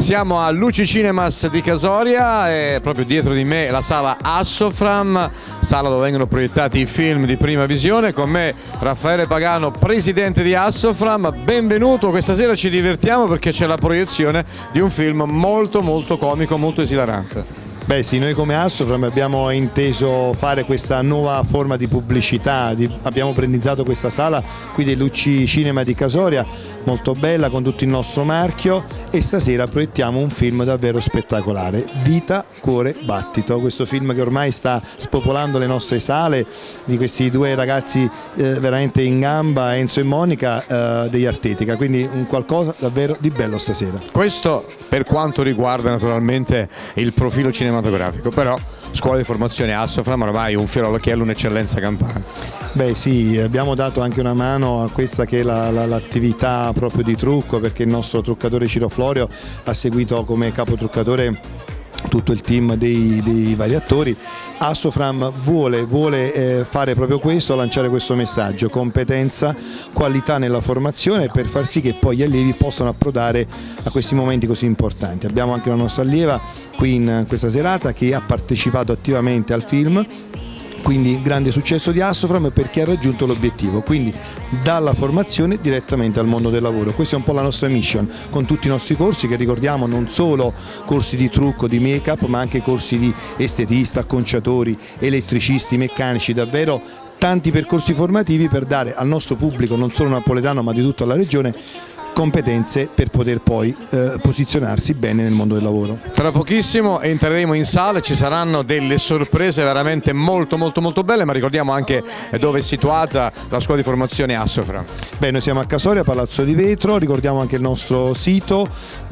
Siamo a Luci Cinemas di Casoria e proprio dietro di me la sala Assofram, sala dove vengono proiettati i film di prima visione. Con me Raffaele Pagano, presidente di Assofram. Benvenuto, questa sera ci divertiamo perché c'è la proiezione di un film molto comico, molto esilarante. Beh sì, noi come Assofram abbiamo inteso fare questa nuova forma di pubblicità, abbiamo brandizzato questa sala qui dei Luci Cinema di Casoria, molto bella, con tutto il nostro marchio, e stasera proiettiamo un film davvero spettacolare, Vita, Cuore, Battito, questo film che ormai sta spopolando le nostre sale, di questi due ragazzi veramente in gamba, Enzo e Monica, degli Artetica, quindi un qualcosa davvero di bello stasera. Questo per quanto riguarda naturalmente il profilo cinematografico, però scuola di formazione Assofram ormai un fiore all'occhiello, un'eccellenza campana. Beh sì, abbiamo dato anche una mano a questa che è l'attività proprio di trucco, perché il nostro truccatore Ciro Florio ha seguito come capotruccatore tutto il team dei vari attori. Assofram vuole fare proprio questo, lanciare questo messaggio: competenza, qualità nella formazione, per far sì che poi gli allievi possano approdare a questi momenti così importanti. Abbiamo anche una nostra allieva qui in questa serata che ha partecipato attivamente al film, quindi grande successo di Assofram perché ha raggiunto l'obiettivo, quindi dalla formazione direttamente al mondo del lavoro. Questa è un po' la nostra mission, con tutti i nostri corsi che ricordiamo non solo corsi di trucco, di make up, ma anche corsi di estetista, acconciatori, elettricisti, meccanici, davvero tanti percorsi formativi per dare al nostro pubblico, non solo napoletano ma di tutta la regione, competenze per poter poi posizionarsi bene nel mondo del lavoro. Tra pochissimo entreremo in sala e ci saranno delle sorprese veramente molto belle, ma ricordiamo anche dove è situata la scuola di formazione Assofram. Beh, noi siamo a Casoria, Palazzo di Vetro, ricordiamo anche il nostro sito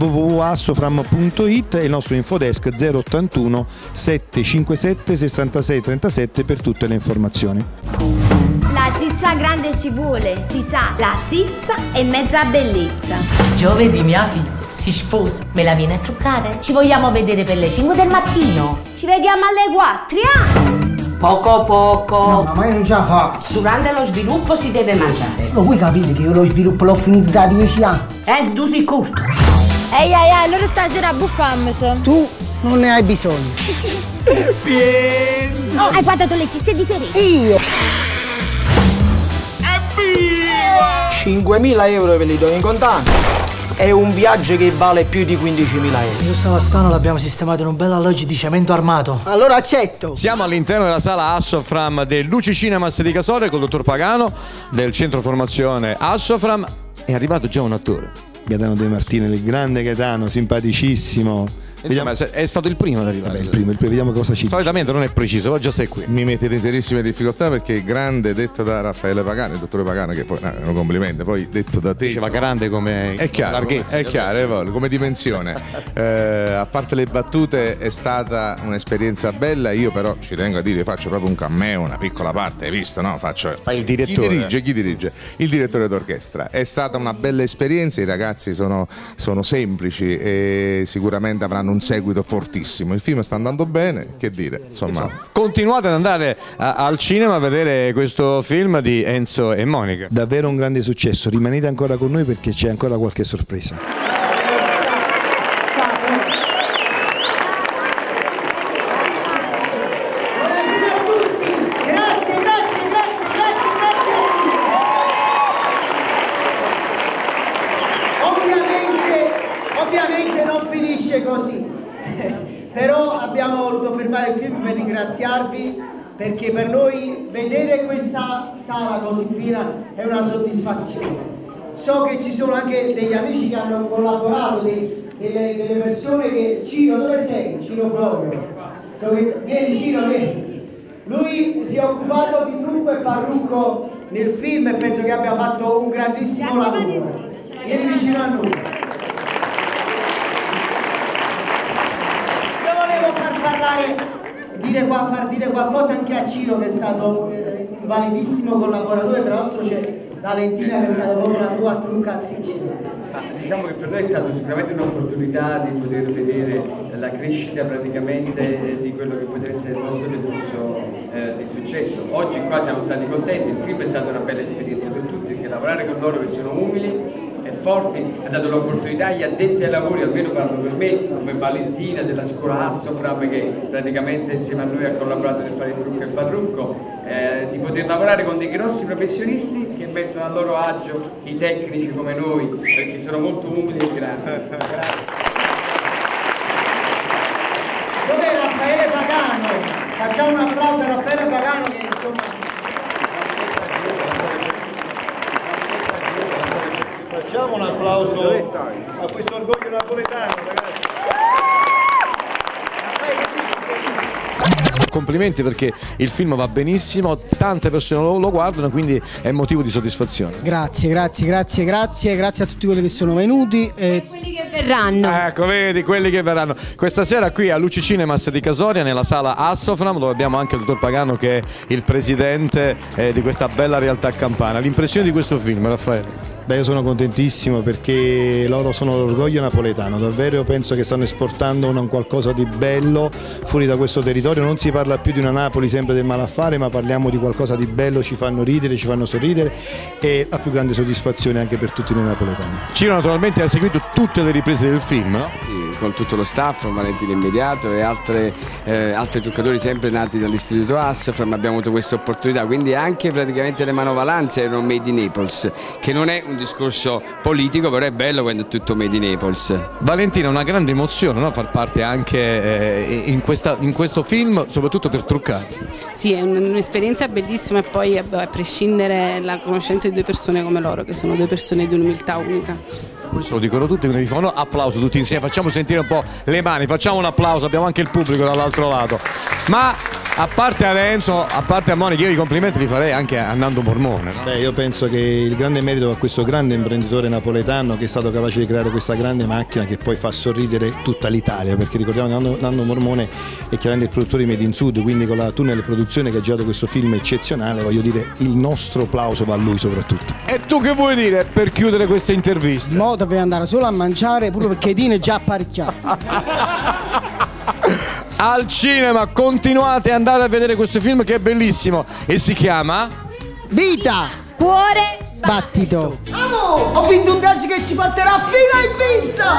www.assofram.it e il nostro infodesk 081 757 66 37 per tutte le informazioni. La zizza grande ci vuole, si sa, la zizza è mezza bellezza. Giovedì mia figlia si sposa, me la viene a truccare? Ci vogliamo vedere per le 5 del mattino? Ci vediamo alle 4, Poco. No, ma io non ce la faccio. Durante lo sviluppo si deve mangiare. Lo vuoi capire che io lo sviluppo l'ho finito da 10 anni? Enzo, tu sei corto. Ehi, allora stasera buffammi. Tu non ne hai bisogno. Oh, hai guardato le tizie di sera? Io 5.000 euro ve li do in contanti. È un viaggio che vale più di 15.000 euro. Io stamattina l'abbiamo sistemato in un bel alloggio di cemento armato. Allora accetto. Siamo all'interno della sala Assofram del Luci Cinemas di Casoria col dottor Pagano del centro formazione Assofram. È arrivato già un attore, Gaetano De Martini, il grande Gaetano, simpaticissimo. insomma, è stato il primo ad arrivare. Vabbè, il primo, vediamo cosa ci dice. Solitamente non è preciso, ma già sei qui. Mi mettete in serissime difficoltà perché grande detto da Raffaele Pagano, il dottore Pagano, che poi è un complimento, poi detto da te Diceva grande come è chiaro, larghezza. è chiaro, come dimensione. A parte le battute è stata un'esperienza bella, io però ci tengo a dire, faccio proprio un cameo, una piccola parte, hai visto, no? Fai il direttore. Chi dirige? Il direttore d'orchestra. È stata una bella esperienza, i ragazzi sono semplici e sicuramente avranno un seguito fortissimo. Il film sta andando bene, che dire, insomma. Continuate ad andare al cinema a vedere questo film di Enzo e Monica. Davvero un grande successo, rimanete ancora con noi perché c'è ancora qualche sorpresa. Ovviamente non finisce così, però abbiamo voluto fermare il film per ringraziarvi, perché per noi vedere questa sala così piena è una soddisfazione. So che ci sono anche degli amici che hanno collaborato, delle persone che... Ciro, dove sei? Ciro Florio. So che... Vieni Ciro, vieni. Lui si è occupato di trucco e parrucco nel film e penso che abbia fatto un grandissimo lavoro. Vieni vicino a noi. Far dire qualcosa anche a Ciro, che è stato un validissimo collaboratore. Tra l'altro c'è Valentina che è stata proprio la tua truccatrice. Diciamo che per noi è stata sicuramente un'opportunità di poter vedere la crescita praticamente di quello che potrebbe essere il nostro percorso di successo. Oggi qua siamo stati contenti, il film è stata una bella esperienza per tutti, perché lavorare con loro che sono umili è forti, ha dato l'opportunità agli addetti ai lavori, almeno parlo per me, come Valentina della scuola Assofram, che praticamente insieme a noi ha collaborato per fare il trucco e il parrucco, di poter lavorare con dei grossi professionisti che mettono a loro agio i tecnici come noi, perché sono molto umili e grandi. Grazie. Dov'è Raffaele Pagano? Facciamo un applauso a Raffaele Pagano che insomma... Facciamo un applauso a questo orgoglio napoletano, ragazzi. Complimenti, perché il film va benissimo, tante persone lo guardano, quindi è motivo di soddisfazione. Grazie a tutti quelli che sono venuti e quelli che verranno. Ecco, vedi, quelli che verranno. Questa sera qui a Luci Cinemas di Casoria, nella sala Assofram, dove abbiamo anche il dottor Pagano che è il presidente di questa bella realtà campana. L'impressione di questo film, Raffaele? Beh, io sono contentissimo perché loro sono l'orgoglio napoletano, davvero penso che stanno esportando un qualcosa di bello fuori da questo territorio. Non si parla più di una Napoli sempre del malaffare, ma parliamo di qualcosa di bello, ci fanno ridere, ci fanno sorridere, e la più grande soddisfazione anche per tutti noi napoletani. Ciro naturalmente ha seguito tutte le riprese del film, no? Sì, con tutto lo staff, Valentina Immediato e altri truccatori sempre nati dall'istituto Assofram, abbiamo avuto questa opportunità, quindi anche praticamente le manovalanze erano made in Naples, che non è un discorso politico, però è bello quando è tutto made in Naples. Valentina, è una grande emozione, no? Far parte anche in questo film, soprattutto per truccare. Sì, è un'esperienza bellissima, e poi a prescindere la conoscenza di due persone come loro, che sono due persone di un'umiltà unica. Questo lo dicono tutti, quindi vi fanno applauso tutti insieme, facciamo sentire un po' le mani, facciamo un applauso, abbiamo anche il pubblico dall'altro lato. Ma a parte a Renzo, a parte a Monica, io i complimenti li farei anche a Nando Mormone, no? Beh, io penso che il grande merito a questo grande imprenditore napoletano che è stato capace di creare questa grande macchina che poi fa sorridere tutta l'Italia, perché ricordiamo che Nando Mormone è chiaramente il produttore di Made in Sud, quindi con la Tunnel Produzione che ha girato questo film eccezionale, voglio dire, il nostro applauso va a lui soprattutto. E tu che vuoi dire per chiudere questa intervista? mo dobbiamo andare solo a mangiare, pure perché Dino è già apparecchiato. Al cinema continuate ad andare a vedere questo film che è bellissimo e si chiama Vita, Cuore, battito. Amo! Ho vinto un viaggio che ci porterà fino a Ibiza!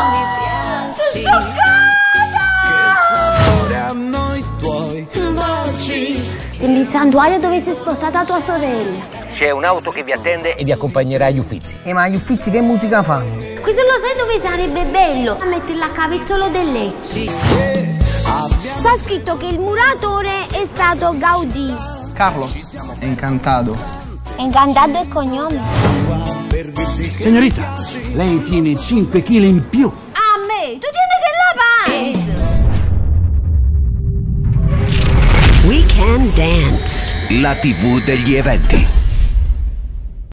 sembri il santuario dove si è spostata tua sorella. C'è un'auto che vi attende e vi accompagnerà agli Uffizi. Ma gli Uffizi che musica fanno? Questo lo sai dove sarebbe bello? A metterla a capezzolo del letto. Sta scritto che il muratore è stato Gaudì. Carlos, è incantato. Incantato è cognome. Signorita, lei tiene 5 kg in più. A me, tu tieni che la pari. We Can Dance. La TV degli eventi.